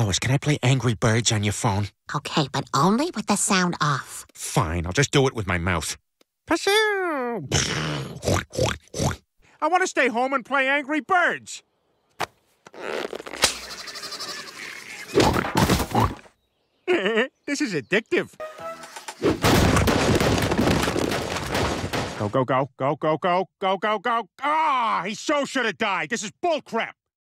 Lois, can I play Angry Birds on your phone? Okay, but only with the sound off. Fine, I'll just do it with my mouth. I want to stay home and play Angry Birds. This is addictive. Go, go, go, go, go, go, go, go, go. Ah, he so should have died. This is bullcrap.